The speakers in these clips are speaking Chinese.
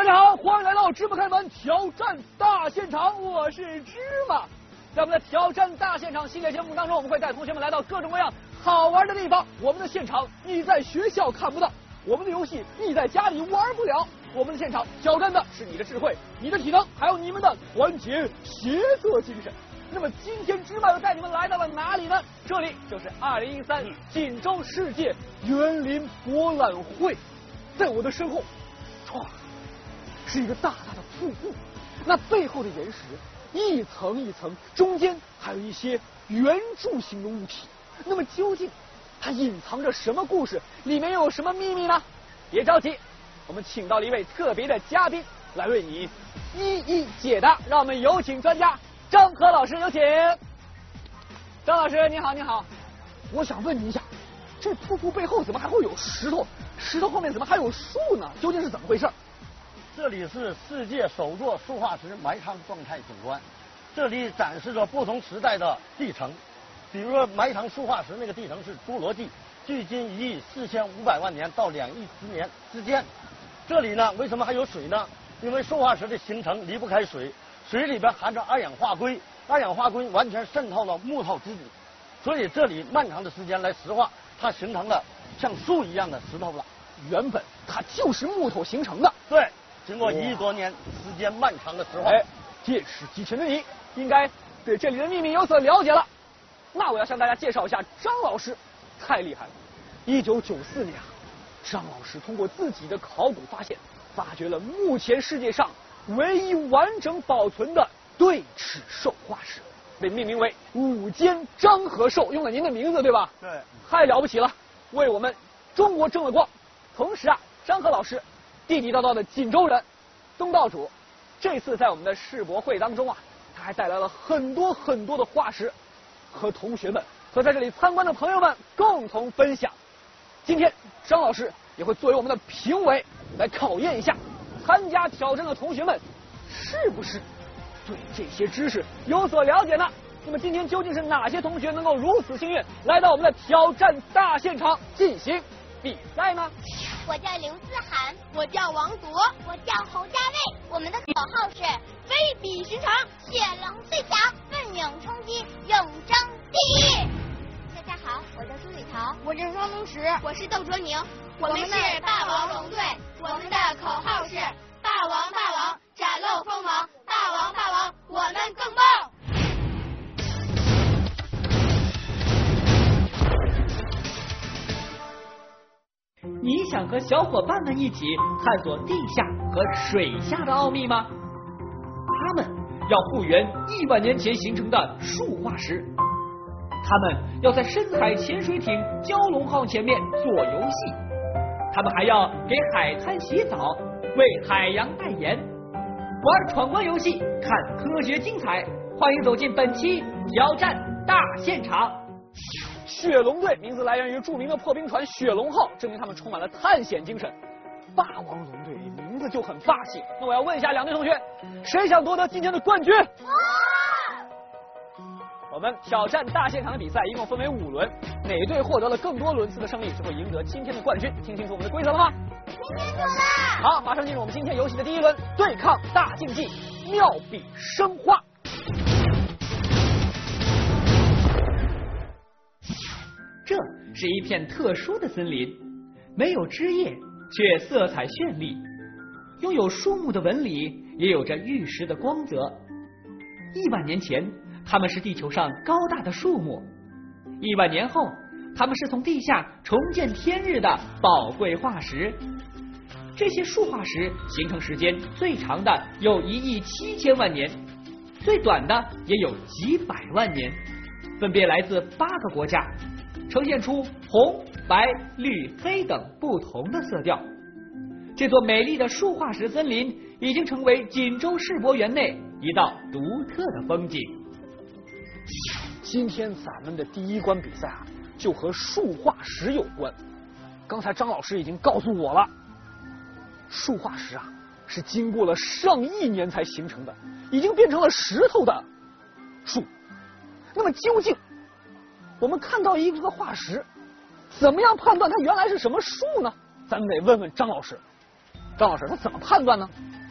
家好，欢迎来到芝麻开门挑战大现场，我是芝麻。在我们的挑战大现场系列节目当中，我们会带同学们来到各种各样好玩的地方。我们的现场你在学校看不到，我们的游戏你在家里玩不了。我们的现场挑战的是你的智慧、你的体能，还有你们的团结协作精神。那么今天芝麻又带你们来到了哪里呢？这里就是2013锦州世界园林博览会。在我的身后，唰，是一个大大的瀑布，那背后的岩石一层一层，中间还有一些圆柱形的物体。那么究竟它隐藏着什么故事？里面又有什么秘密呢？别着急，我们请到了一位特别的嘉宾来为你一一解答。让我们有请专家张和老师，有请。张老师，你好，你好。我想问你一下，这瀑布背后怎么还会有石头？石头后面怎么还有树呢？究竟是怎么回事？ 这里是世界首座塑化石埋藏状态景观，这里展示着不同时代的地层，比如说埋藏塑化石那个地层是侏罗纪，距今1.45亿万年到2亿年之间。这里呢，为什么还有水呢？因为塑化石的形成离不开水，水里边含着二氧化硅，二氧化硅完全渗透了木头基底，所以这里漫长的时间来石化，它形成了像树一样的石头了。 原本它就是木头形成的。 对，经过1亿多年时间漫长的石化。 见识极深的你，应该对这里的秘密有所了解了。那我要向大家介绍一下张老师，太厉害了。1994年，张老师通过自己的考古发现，发掘了目前世界上唯一完整保存的对齿兽化石，被命名为五间张和兽，用了您的名字对吧？ 对， 太了不起了，为我们中国争了光。同时啊，张和老师地地道道的锦州人，东道主，这次在我们的世博会当中啊，他还带来了很多很多的化石，和同学们和在这里参观的朋友们共同分享。今天张老师也会作为我们的评委来考验一下参加挑战的同学们是不是对这些知识有所了解呢？那么今天究竟是哪些同学能够如此幸运来到我们的挑战大现场进行比赛呢？ 我叫刘思涵，我叫王铎，我叫侯佳卫。我们的口号是非比寻常，血龙最强，奋勇冲击，勇争第一。大家好，我叫朱雨桃，我是双龙石，我是窦卓宁，我们是霸王龙队。我们的口号是霸王霸王，展露锋芒，霸王霸王，我们更棒。 你想和小伙伴们一起探索地下和水下的奥秘吗？他们要复原1万年前形成的树化石，他们要在深海潜水艇蛟龙号前面做游戏，他们还要给海滩洗澡，为海洋代言，玩闯关游戏，看科学精彩。欢迎走进本期挑战大现场。 雪龙队名字来源于著名的破冰船雪龙号，证明他们充满了探险精神。霸王龙队名字就很霸气。那我要问一下两队同学，谁想夺得今天的冠军？我们挑战大现场的比赛一共分为5轮，哪队获得了更多轮次的胜利，就会赢得今天的冠军。听清楚我们的规则了吗？ 听清楚了。 好，马上进入我们今天游戏的第1轮，对抗大竞技，妙笔生花。 这是一片特殊的森林，没有枝叶，却色彩绚丽，拥有树木的纹理，也有着玉石的光泽。1万年前，它们是地球上高大的树木；1万年后，它们是从地下重见天日的宝贵化石。这些树化石形成时间最长的有1.7亿年，最短的也有几百万年，分别来自8个国家，呈现出红、白、绿、黑等不同的色调。这座美丽的树化石森林已经成为锦州世博园内一道独特的风景。 今天咱们的第1关比赛啊，就和树化石有关。刚才张老师已经告诉我了，树化石啊是经过了上亿年才形成的，已经变成了石头的树。那么究竟我们看到一个化石，怎么样判断它原来是什么树呢？咱们得问问张老师。张老师，他怎么判断呢？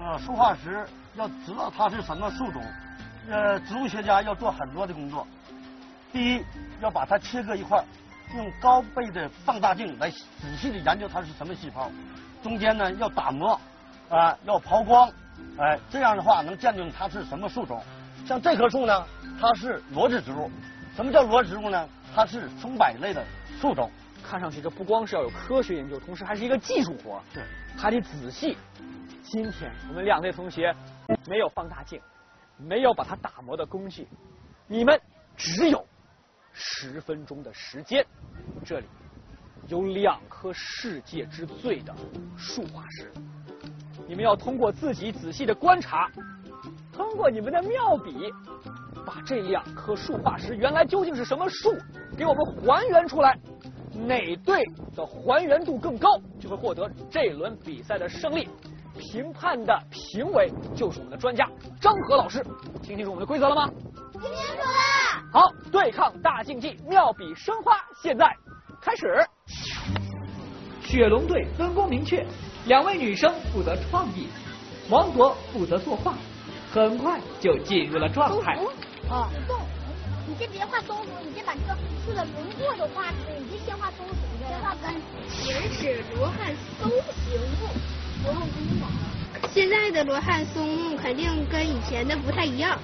树化石要知道它是什么树种，植物学家要做很多的工作。第一，要把它切割一块，用高倍的放大镜来仔细的研究它是什么细胞。中间呢要打磨，要刨光，这样的话能鉴定它是什么树种。像这棵树呢，它是裸子植物。什么叫裸子植物呢？它是松柏类的树种。 看上去这不光是要有科学研究，同时还是一个技术活， 是还得仔细。今天我们2位同学没有放大镜，没有把它打磨的工具，你们只有10分钟的时间。这里有2颗世界之最的树化石，你们要通过自己仔细的观察，通过你们的妙笔，把这2棵树化石原来究竟是什么树给我们还原出来。哪队的还原度更高，就会获得这轮比赛的胜利。评判的评委就是我们的专家张和老师。听清楚我们的规则了吗？ 听清楚了。 好，对抗大竞技，妙笔生花，现在开始。 雪龙队分工明确，2位女生负责创意，王铎负责作画，很快就进入了状态。 你先别画松鼠，你先把这个树的轮廓都画出来，你先画松鼠，先画根。 原始罗汉松形木，罗汉松木。现在的罗汉松木肯定跟以前的不太一样。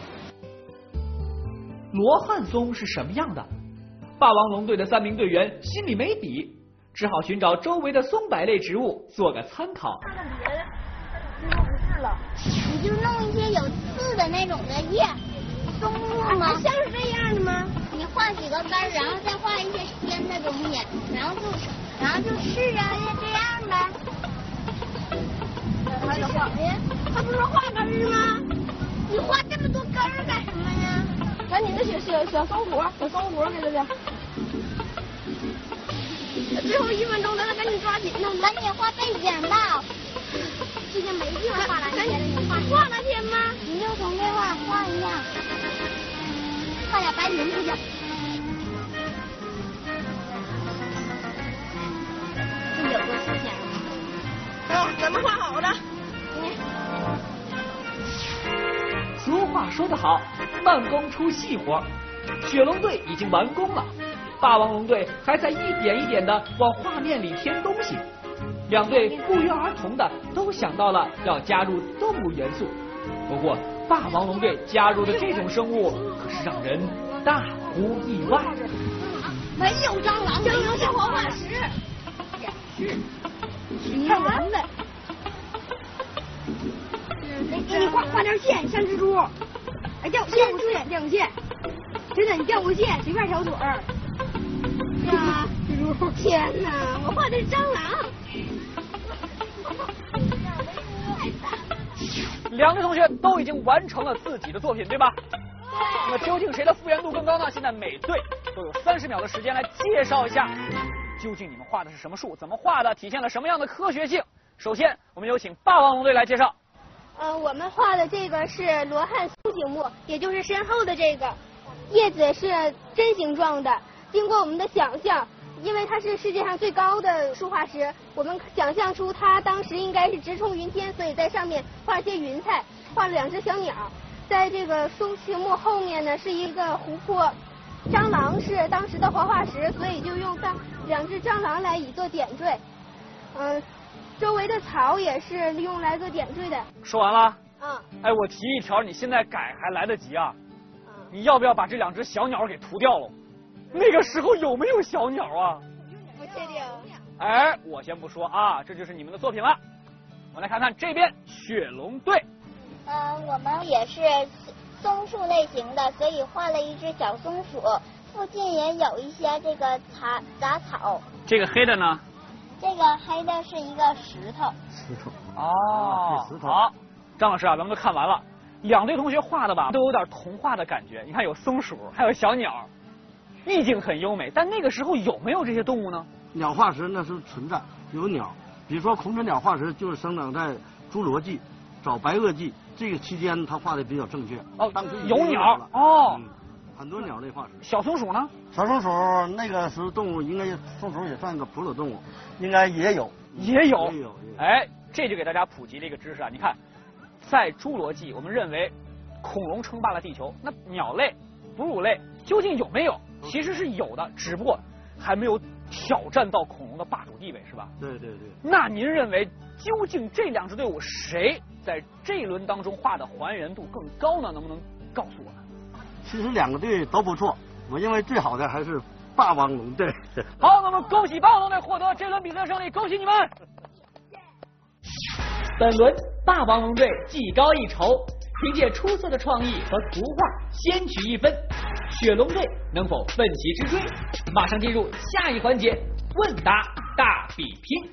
罗汉松是什么样的？霸王龙队的3名队员心里没底，只好寻找周围的松柏类植物做个参考。 看看别的，这就不是了。你就弄一些有刺的那种的叶。松木吗？ 像是这样的吗？ 你画几个根儿，然后再画一些尖的东西，然后就是啊，就这样呗。 还得画，他不是画根儿吗？ 你画这么多根儿干什么呀？ 赶紧的小松鼠给他的。最后1分钟，咱赶紧抓紧呢， 赶紧画背景吧。 之前没地方画蓝天，你画蓝天吗？ 你就从这块画一下，画点白云出去。这有个事情。 咱们画好了。 俗话说得好，慢工出细活。雪龙队已经完工了，霸王龙队还在一点一点的往画面里添东西。2队不约而同的都想到了要加入动物元素，不过霸王龙队加入的这种生物可是让人大呼意外。 没有蟑螂，蟑螂是活化石。你看蚊子。给你画条线，像蜘蛛。哎，掉过线，真的，你掉过线，随便挑嘴儿。呀，蜘蛛！天哪，我画的是蟑螂。 2位同学都已经完成了自己的作品，对吧？ 对。 那么究竟谁的复原度更高呢？现在每队都有30秒的时间来介绍一下，究竟你们画的是什么树，怎么画的，体现了什么样的科学性。首先，我们有请霸王龙队来介绍。 我们画的这个是罗汉松形木，也就是身后的这个叶子是针形状的。经过我们的想象，因为它是世界上最高的树化石，我们想象出它当时应该是直冲云天，所以在上面画一些云彩，画了2只小鸟。在这个松形木后面呢是一个湖泊，蟑螂是当时的活化石，所以就用2只蟑螂来以作点缀。周围的草也是用来做点缀的。 说完了？ 哎， 我提一条，你现在改还来得及啊！你要不要把这2只小鸟给涂掉了？那个时候有没有小鸟啊？ 不确定。 我先不说啊，这就是你们的作品了。我们来看看这边雪龙队。 我们也是松树类型的，所以画了一只小松鼠，附近也有一些这个杂草。 这个黑的呢？ 这个黑的是一个石头。 石头。 好，张老师啊，咱们都看完了。2队同学画的吧，都有点童话的感觉。你看有松鼠，还有小鸟，意境很优美。但那个时候有没有这些动物呢？ 鸟化石那是存在，有鸟，比如说孔雀鸟化石就是生长在侏罗纪、早白垩纪这个期间，他画的比较正确。当时有鸟很多鸟类化石。 小松鼠呢？ 小松鼠那个时候动物应该松鼠也算个哺乳动物，应该也有。 这就给大家普及了一个知识啊！你看， 在侏罗纪，我们认为恐龙称霸了地球，那鸟类、哺乳类究竟有没有？其实是有的，只不过还没有挑战到恐龙的霸主地位，是吧？ 对对对。 那您认为究竟这两支队伍谁在这一轮当中画的还原度更高呢？能不能告诉我们？ 其实两个队都不错，我认为最好的还是霸王龙队。 好，那么恭喜霸王龙队获得这轮比赛胜利，恭喜你们！ 本轮霸王龙队技高一筹，凭借出色的创意和图画先取一分。雪龙队能否奋起直追？马上进入下一环节，问答大比拼。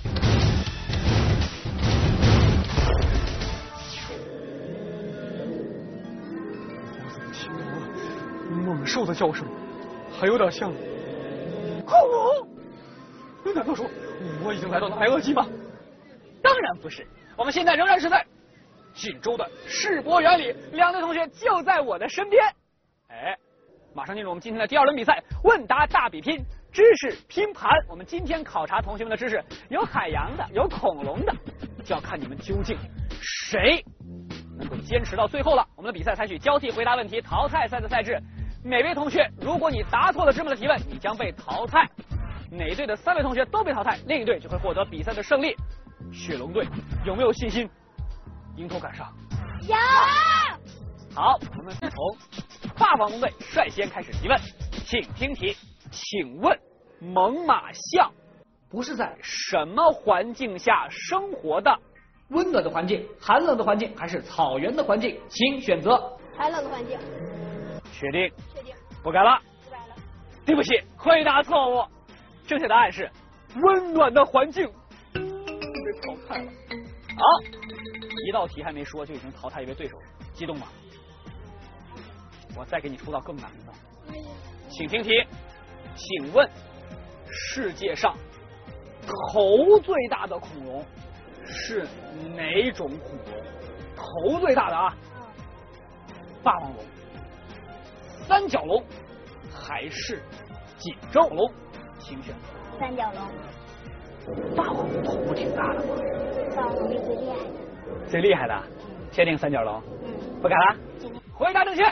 我怎么听到了猛兽的叫声，还有点像恐龙？难道说我已经来到了白垩纪吗？当然不是，我们现在仍然是在锦州的世博园里，两队同学就在我的身边。哎，马上进入我们今天的第二轮比赛，问答大比拼，知识拼盘。我们今天考察同学们的知识，有海洋的，有恐龙的，就要看你们究竟谁能够坚持到最后了。我们的比赛采取交替回答问题淘汰赛的赛制，每位同学，如果你答错了芝麻的提问，你将被淘汰。哪一队的3位同学都被淘汰，另一队就会获得比赛的胜利。雪龙队有没有信心迎头赶上？ 有。 好，我们从霸王龙队率先开始提问，请听题。请问猛犸象不是在什么环境下生活的？ 温暖的环境、寒冷的环境还是草原的环境？请选择。 寒冷的环境。 确定？ 确定。 不改了。 不改了。 对不起，回答错误。正确答案是温暖的环境。被淘汰了。好，一道题还没说就已经淘汰一位对手，激动吗？我再给你出道更难的，请听题。请问世界上头最大的恐龙是哪种恐龙？头最大的啊，霸王龙、三角龙还是锦州龙？请选择。 三角龙。 霸王龙头不挺大的吗？ 霸王龙是最厉害的。 最厉害的，确定三角龙？不改了。回答正确。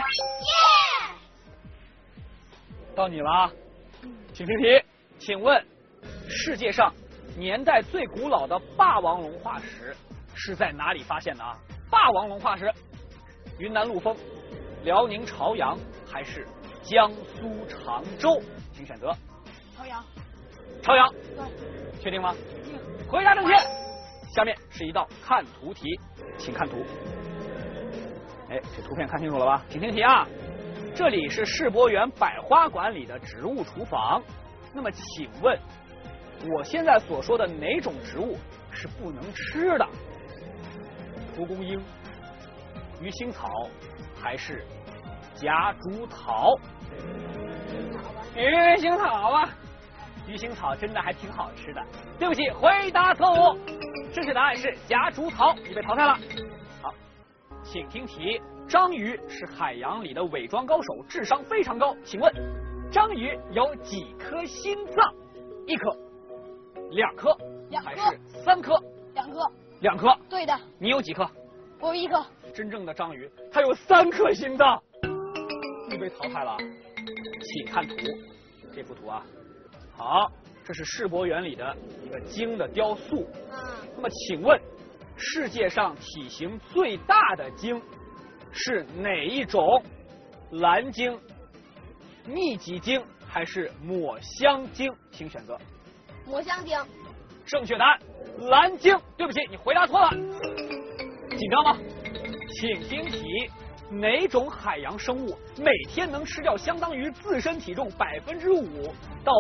到你了啊，请听题。请问世界上年代最古老的霸王龙化石是在哪里发现的啊？霸王龙化石，云南陆丰、辽宁朝阳还是江苏常州？请选择。 朝阳。 朝阳。 对。 确定吗？确定。回答正确。下面是一道看图题，请看图。哎，这图片看清楚了吧？请听题啊！这里是世博园百花馆里的植物厨房。那么，请问，我现在所说的哪种植物是不能吃的？蒲公英、鱼腥草还是夹竹桃？鱼腥草吧。鱼腥草真的还挺好吃的。对不起，回答错误。正确答案是夹竹桃，你被淘汰了。好，请听题。章鱼是海洋里的伪装高手，智商非常高。请问，章鱼有几颗心脏？1颗、2颗，还是3颗 ？2颗。 2颗。 对的。 你有几颗？ 我有1颗。 真正的章鱼它有3颗心脏，你被淘汰了。请看图，这幅图啊。好，这是世博园里的一个鲸的雕塑。那么请问，世界上体型最大的鲸是哪一种？蓝鲸、密集鲸还是抹香鲸？请选择。 抹香鲸。 正确答案，蓝鲸。对不起，你回答错了。紧张吗？请听题。哪种海洋生物每天能吃掉相当于自身体重5%到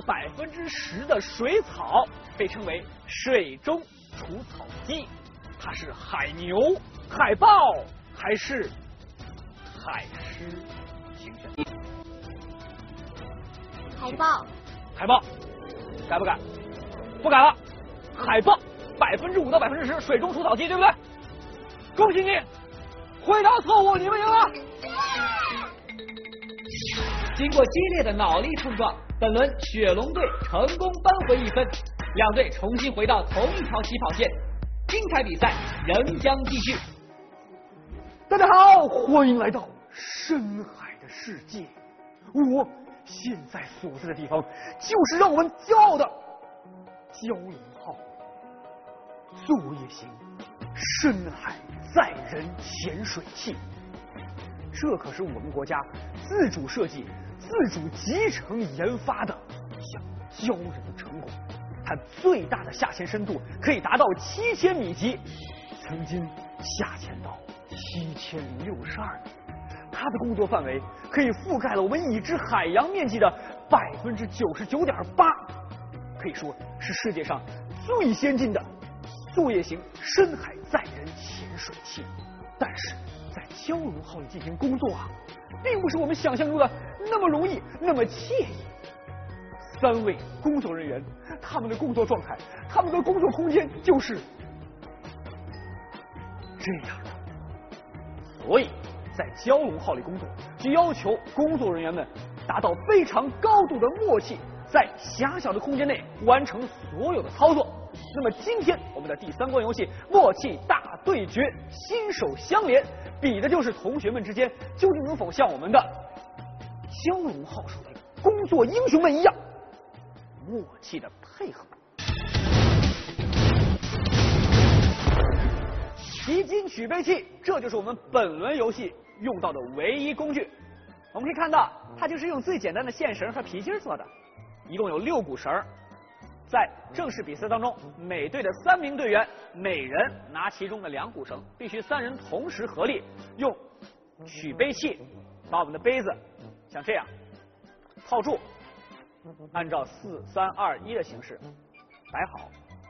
10%的水草，被称为水中除草机？它是海牛、海豹还是海狮？请选。 海豹。 海豹。改不改？不改了。海豹5%到10%水中除草机，对不对？恭喜你。回答错误，你们赢了。 经过激烈的脑力碰撞，本轮雪龙队成功扳回1分，两队重新回到同一条起跑线，精彩比赛仍将继续。 大家好，欢迎来到深海的世界。我现在所在的地方，就是让我们骄傲的蛟龙号作业型深海载人潜水器。这可是我们国家自主设计、自主集成研发的一项骄人的成果。它最大的下潜深度可以达到7000米级，曾经下潜到7062米。它的工作范围可以覆盖了我们已知海洋面积的99.8%，可以说是世界上最先进的作业型深海载人潜水器。但是在蛟龙号里进行工作啊，并不是我们想象中的那么容易，那么惬意。3位工作人员，他们的工作状态，他们的工作空间就是这样的。所以在蛟龙号里工作，就要求工作人员们达到非常高度的默契，在狭小的空间内完成所有的操作。那么今天我们的第3关游戏默契大对决，心手相连，比的就是同学们之间究竟能否像我们的蛟龙号上的工作英雄们一样默契的配合。皮筋取杯器，这就是我们本轮游戏用到的唯一工具。我们可以看到，它就是用最简单的线绳和皮筋做的，一共有6股绳。在正式比赛当中，每队的3名队员每人拿其中的2股绳，必须3人同时合力用取杯器把我们的杯子像这样套住，按照4、3、2、1的形式摆好，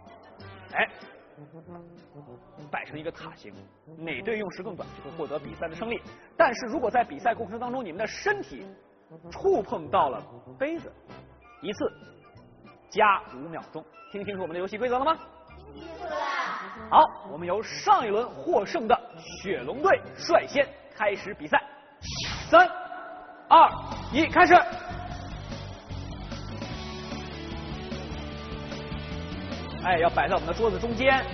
摆成一个塔形，哪队用时更短就会获得比赛的胜利。但是如果在比赛过程当中你们的身体触碰到了杯子，一次加5秒钟。听清楚我们的游戏规则了吗？ 清楚了。 好，我们由上一轮获胜的雪龙队率先开始比赛。3、2、1，开始。要摆在我们的桌子中间。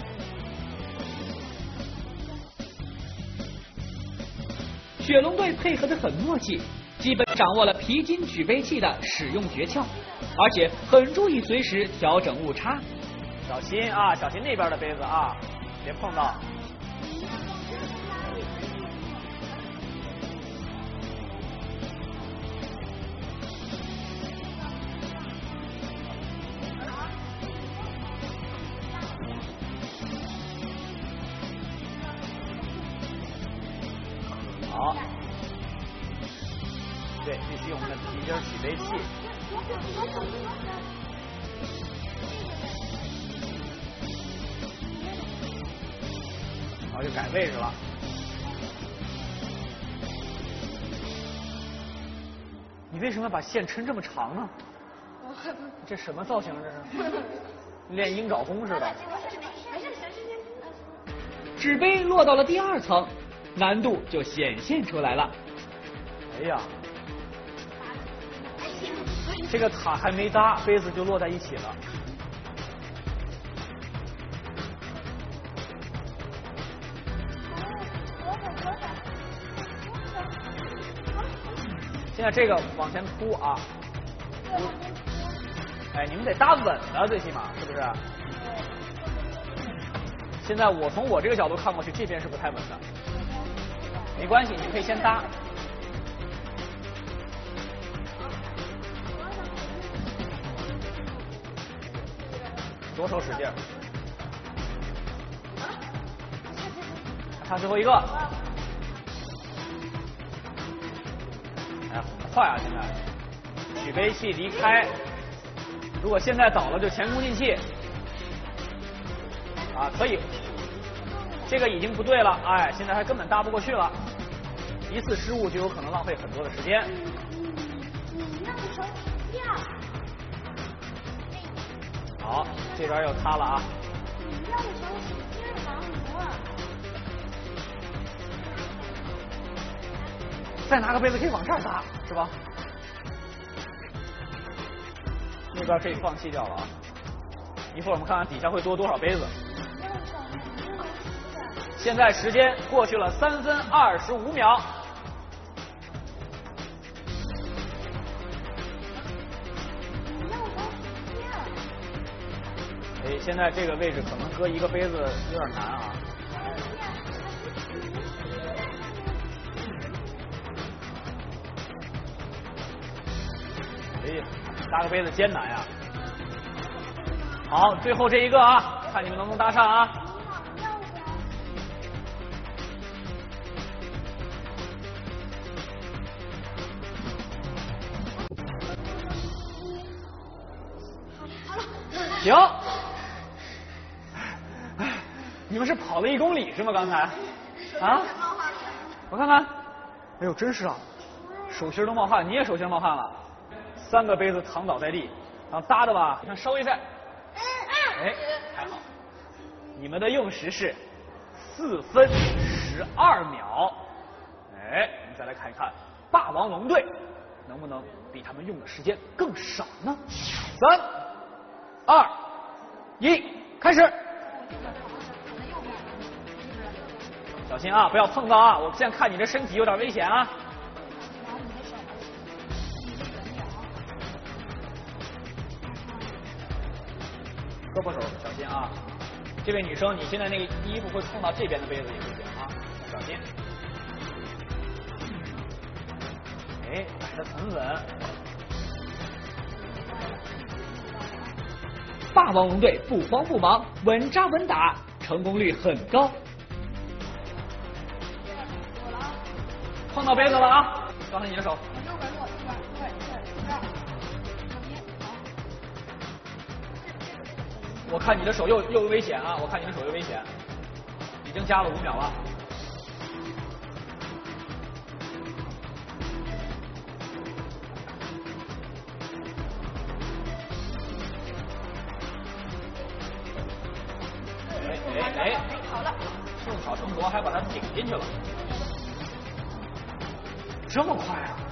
雪龙队配合得很默契，基本掌握了皮筋取杯器的使用诀窍，而且很注意随时调整误差。 小心啊，小心那边的杯子啊，别碰到。好，对，必须用我们的皮筋取杯器。然后就改位置了。你为什么要把线抻这么长呢？这什么造型啊？这是练鹰爪功似的。 纸杯落到了第2层，难度就显现出来了。 哎呀，这个塔还没搭，杯子就落在一起了。现在这个往前扑啊！你们得搭稳了，最起码是不是？现在我从我这个角度看过去，这边是不太稳的。没关系，你可以先搭。左手使劲。看最后一个。很快啊！现在取杯器离开，如果现在倒了就前功尽弃。可以，这个已经不对了，现在还根本搭不过去了，一次失误就有可能浪费很多的时间。好，这边又塌了啊！再拿个杯子可以往这儿搭，是吧？那边可以放弃掉了啊！一会儿我们看看底下会多少杯子。 现在时间过去了3分25秒。哎，现在这个位置可能搁一个杯子有点难啊。哎，搭个杯子艰难呀。好，最后这一个啊，看你们能不能搭上啊。行，你们是跑了1公里是吗？刚才？啊？我看看，哎呦，真是啊，手心都冒汗，你也手心冒汗了。3个杯子躺倒在地，然后搭的吧，你看收一下。哎，还好。你们的用时是4分12秒。哎，我们再来看一看霸王龙队能不能比他们用的时间更少呢？3、2、1，开始！小心啊，不要碰到啊！我现在看你这身体有点危险啊。胳膊手小心啊！这位女生，你现在那个衣服会碰到这边的杯子也危险啊，小心！哎，摆得很稳。 霸王龙队不慌不忙，稳扎稳打，成功率很高。 碰到杯子了啊！刚才你的手。我看你的手又危险啊！我看你的手又危险，已经加了5秒了。哎，好了，顺草成夺，还把它顶进去了，这么快啊！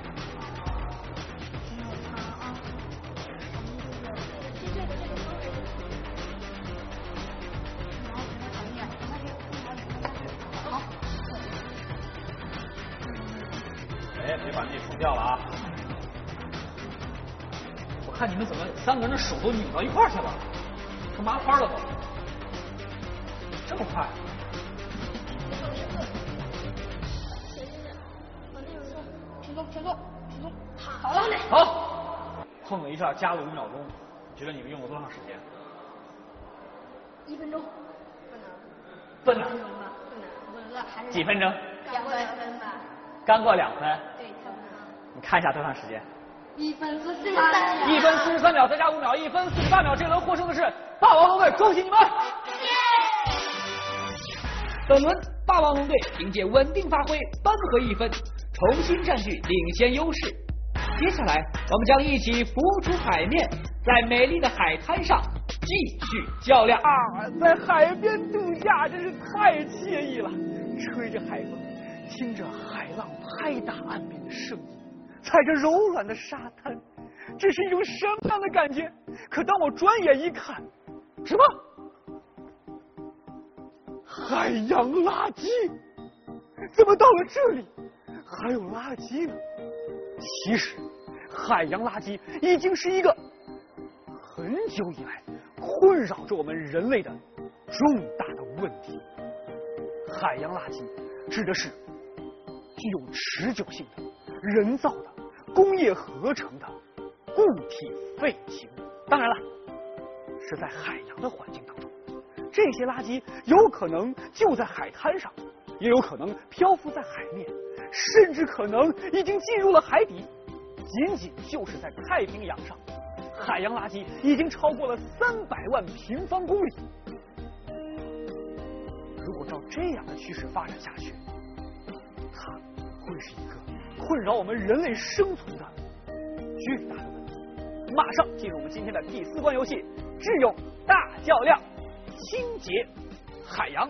哎，别把那冲掉了啊！我看你们怎么3个人的手都拧到一块儿去了，成麻花了都。这么快？停住！好了嘞！好，碰了一下，加了5秒钟。你觉得你们用了多长时间 ？1分钟。 不能。几分钟？ 刚过2分吧。 刚过2分？ 对，差不多。 你看一下多长时间 ？1分43秒。 1分43秒，再加5秒，1分48秒。这轮获胜的是霸王龙队，恭喜你们！ 本轮霸王龙队凭借稳定发挥，扳回1分，重新占据领先优势。接下来，我们将一起浮出海面，在美丽的海滩上继续较量啊！在海边度假真是太惬意了，吹着海风，听着海浪拍打岸边的声音，踩着柔软的沙滩，这是一种什么样的感觉？可当我转眼一看，什么？海洋垃圾？怎么到了这里还有垃圾呢？其实，海洋垃圾已经是一个很久以来困扰着我们人类的重大的问题。海洋垃圾指的是具有持久性的、人造的、工业合成的固体废弃物。当然了，是在海洋的环境当中。这些垃圾有可能就在海滩上，也有可能漂浮在海面，甚至可能已经进入了海底。仅仅就是在太平洋上，海洋垃圾已经超过了300万平方公里。如果照这样的趋势发展下去，它会是一个困扰我们人类生存的巨大的问题。马上进入我们今天的第4关游戏——智勇大较量，清洁海洋。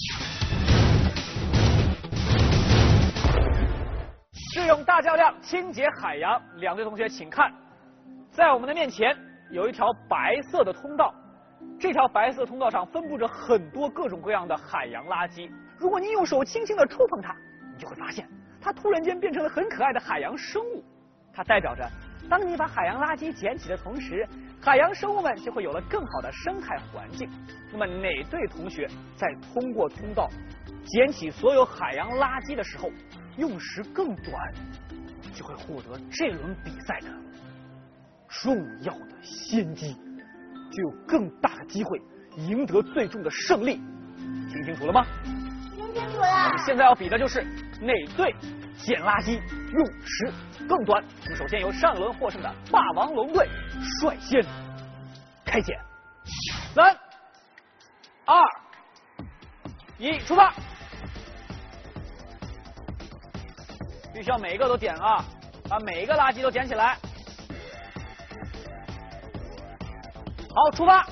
智勇大较量，清洁海洋。2队同学请看，在我们的面前有一条白色的通道， 这条白色通道上分布着很多各种各样的海洋垃圾。如果你用手轻轻地触碰它，你就会发现它突然间变成了很可爱的海洋生物。它代表着，当你把海洋垃圾捡起的同时，海洋生物们就会有了更好的生态环境。那么哪队同学在通过通道捡起所有海洋垃圾的时候用时更短，就会获得这轮比赛的重要的先机，就有更大的机会赢得最终的胜利。听清楚了吗？ 听清楚了。 我们现在要比的就是哪队捡垃圾用时更短。我们首先由上一轮获胜的霸王龙队率先开捡。3、2、1，出发！必须要每一个都捡啊，把每一个垃圾都捡起来。好，出发！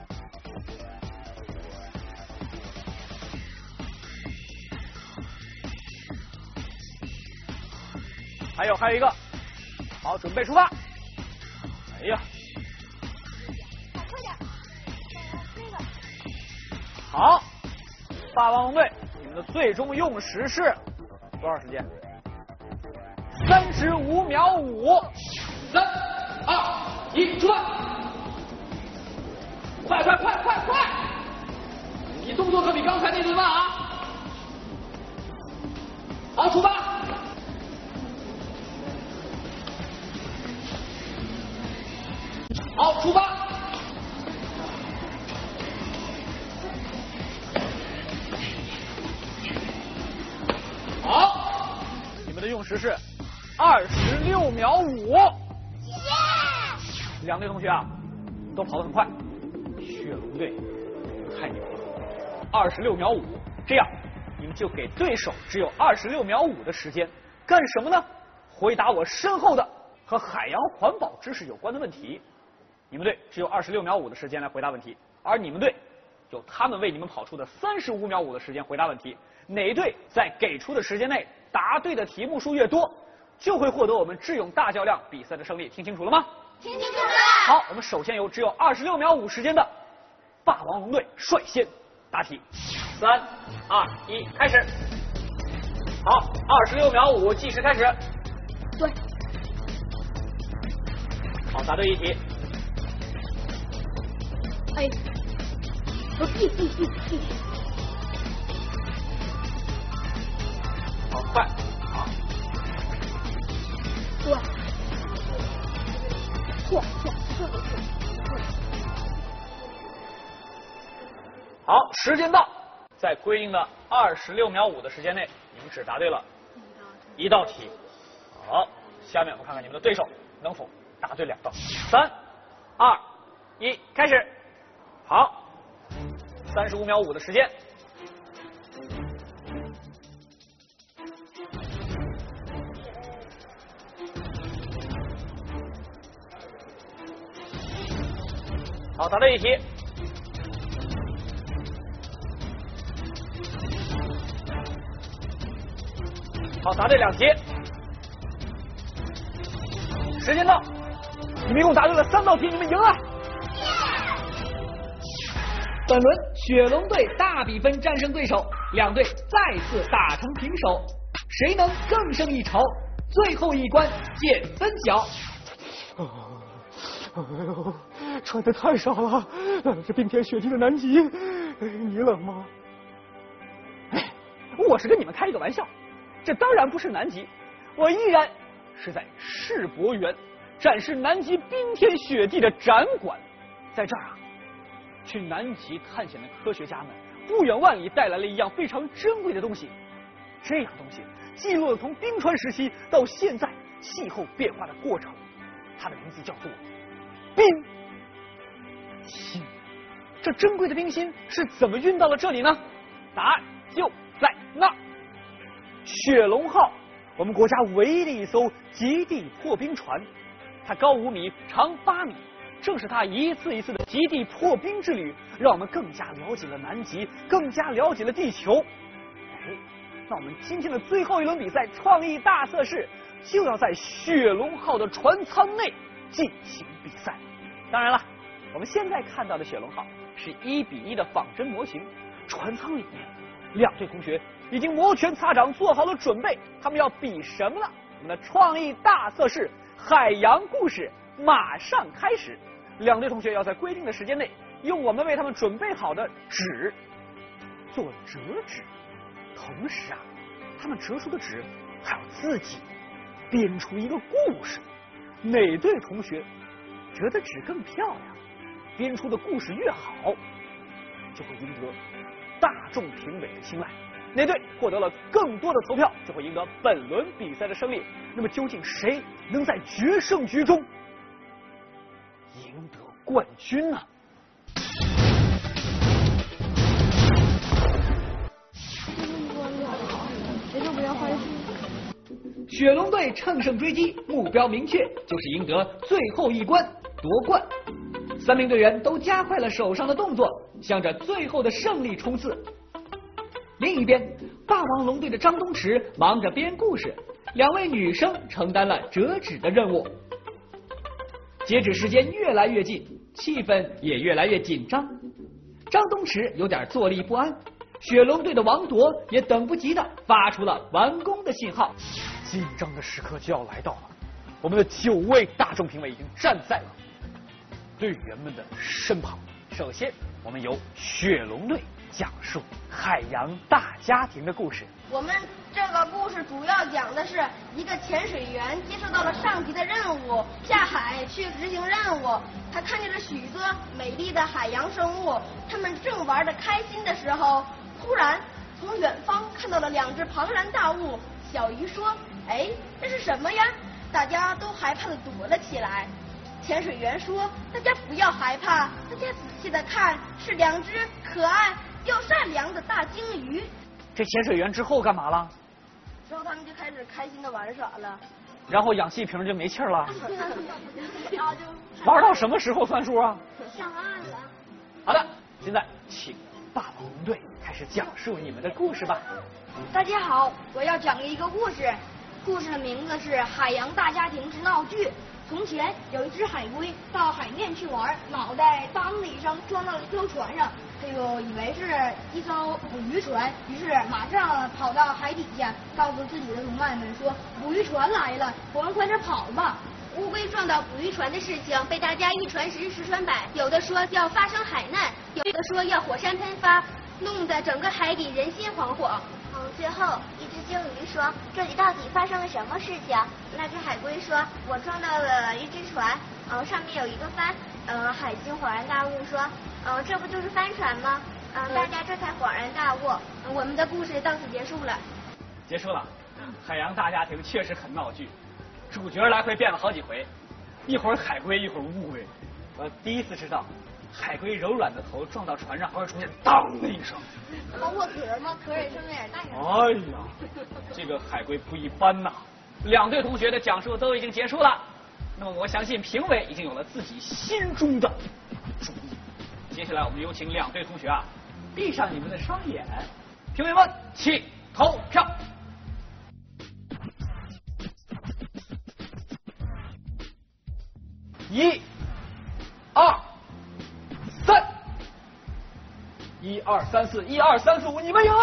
还有一个，好，准备出发！哎呀， 快点，那个。 好，霸王龙队，你们的最终用时是多少时间？35秒5。3、2、1，出发！快！你动作可比刚才那顿慢啊！好，出发！好，出发！好，你们的用时是26秒5。两队同学啊，都跑得很快。雪龙队太牛了，26秒5，这样你们就给对手只有26秒5的时间，干什么呢？回答我身后的和海洋环保知识有关的问题。你们队只有26秒5的时间来回答问题，而你们队有他们为你们跑出的35秒5的时间回答问题。哪一队在给出的时间内答对的题目数越多，就会获得我们智勇大较量比赛的胜利。听清楚了吗？ 听清楚了。 好，我们首先由只有26秒5时间的霸王龙队率先答题。3、2、1，开始。好，26秒5，计时开始。 对。 好，答对一题。 哎， 好，快，好。 对。错。 好，时间到，在规定的26秒5的时间内，你们只答对了1道题。好，下面我们看看你们的对手能否答对2道。3、2、1，开始。好，35秒5的时间。好，答对一题。好，答对2题。时间到，你们一共答对了3道题，你们赢了。 本轮雪龙队大比分战胜对手，两队再次打成平手，谁能更胜一筹？最后一关见分晓。 哎呦，穿的太少了，这冰天雪地的南极，你冷吗？哎，我是跟你们开一个玩笑，这当然不是南极，我依然是在世博园展示南极冰天雪地的展馆，在这儿啊。去南极探险的科学家们不远万里带来了一样非常珍贵的东西，这样东西记录了从冰川时期到现在气候变化的过程，它的名字叫做冰芯。这珍贵的冰芯是怎么运到了这里呢？答案就在那儿。雪龙号，我们国家唯一的一艘极地破冰船，它高5米，长8米。正是他一次一次的极地破冰之旅，让我们更加了解了南极，更加了解了地球。哎，那我们今天的最后一轮比赛创意大测试就要在雪龙号的船舱内进行比赛。当然了， 我们现在看到的雪龙号是1:1的仿真模型，船舱里面2队同学已经摩拳擦掌，做好了准备。他们要比什么呢？我们的创意大测试海洋故事马上开始。2队同学要在规定的时间内，用我们为他们准备好的纸做折纸，同时啊，他们折出的纸还要自己编出一个故事。哪队同学折的纸更漂亮，编出的故事越好，就会赢得大众评委的青睐。哪队获得了更多的投票，就会赢得本轮比赛的胜利。那么究竟谁能在决胜局中赢得冠军呢？ 雪龙队乘胜追击，目标明确，就是赢得最后一关夺冠。3名队员都加快了手上的动作，向着最后的胜利冲刺。另一边，霸王龙队的张东池忙着编故事，2位女生承担了折纸的任务。截止时间越来越近，气氛也越来越紧张。张东池有点坐立不安，雪龙队的王铎也等不及的发出了完工的信号。 紧张的时刻就要来到了，我们的9位大众评委已经站在了队员们的身旁。首先，我们由雪龙队讲述海洋大家庭的故事。 我们这个故事主要讲的是一个潜水员接受到了上级的任务，下海去执行任务。他看见了许多美丽的海洋生物，他们正玩得开心的时候，突然从远方看到了2只庞然大物。小鱼说：“哎，这是什么呀？”大家都害怕的躲了起来。潜水员说：“大家不要害怕，大家仔细的看，是2只可爱又善良的大鲸鱼。” 这潜水员之后干嘛了？ 之后他们就开始开心的玩耍了。 然后氧气瓶就没气儿了。玩到什么时候算数啊？ 上岸了。 好的，现在请霸王龙队开始讲述你们的故事吧。 大家好，我要讲一个故事，故事的名字是《海洋大家庭之闹剧》。从前有一只海龟到海面去玩，脑袋当的一声撞到了一艘船上，他就以为是一艘捕鱼船，于是马上跑到海底下，告诉自己的同伴们说：“捕鱼船来了，我们快点跑吧。”乌龟撞到捕鱼船的事情被大家一传十，十传百，有的说要发生海难，有的说要火山喷发，弄得整个海底人心惶惶。 最后一只鲸鱼说：“这里到底发生了什么事情？”那只海龟说：“我撞到了一只船，上面有一个帆。”海鲸恍然大悟说：“这不就是帆船吗？”大家这才恍然大悟。 我们的故事到此结束了。 结束了。海洋大家庭确实很闹剧，主角来回变了好几回，一会儿海龟，一会儿乌龟。我第一次知道，海龟柔软的头撞到船上还会出现当的一声。 包括壳吗？壳也声有点大。 哎呀，这个海龟不一般呐！2队同学的讲述都已经结束了，那么我相信评委已经有了自己心中的主意。接下来我们有请2队同学啊，闭上你们的双眼，评委们请投票。1、2、3。1、2、3、4，1、2、3、4、5，你们赢了！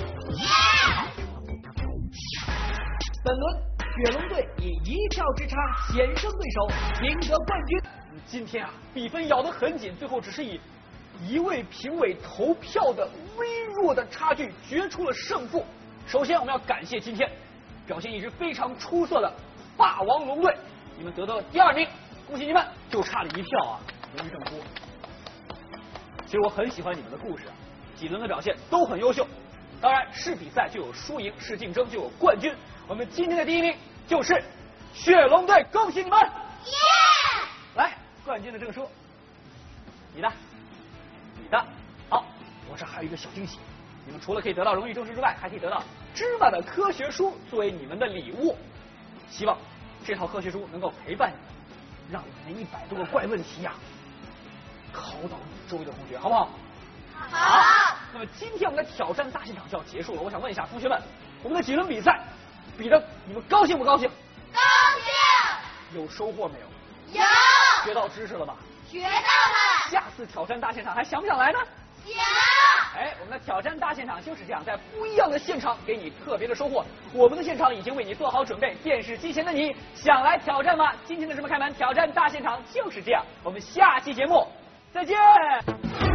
本轮雪龙队以1票之差险胜对手，赢得冠军。 今天啊，比分咬得很紧，最后只是以1位评委投票的微弱的差距决出了胜负。首先，我们要感谢今天表现一直非常出色的霸王龙队，你们得到了第2名，恭喜你们！就差了1票啊，荣誉这么多。其实我很喜欢你们的故事，几轮的表现都很优秀。当然，是比赛就有输赢，是竞争就有冠军。我们今天的第1名就是雪龙队，恭喜你们！来，冠军的证书，你的，你的。好，我这还有一个小惊喜，你们除了可以得到荣誉证书之外，还可以得到芝麻的科学书作为你们的礼物。希望这套科学书能够陪伴你们，让你们100多个怪问题呀考倒你周围的同学，好不好？ 好。 那么今天我们的挑战大现场就要结束了，我想问一下同学们，我们的几轮比赛比的你们高兴不高兴？ 高兴。 有收获没有？ 有。 学到知识了吧？ 学到了。 下次挑战大现场还想不想来呢？ 想。 哎，我们的挑战大现场就是这样，在不一样的现场给你特别的收获。我们的现场已经为你做好准备，电视机前的你想来挑战吗？今天的什么开门挑战大现场就是这样，我们下期节目再见。